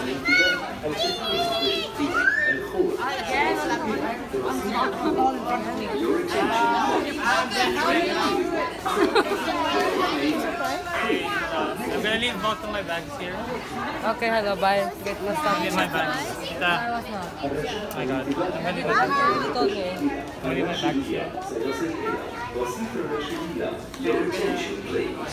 I'm gonna leave both of my bags here. Okay, hello, bye. Get my stuff. Get my bags. I was not. Oh my god. I'm gonna leave my bags here. You told me. I'm gonna leave my bags here.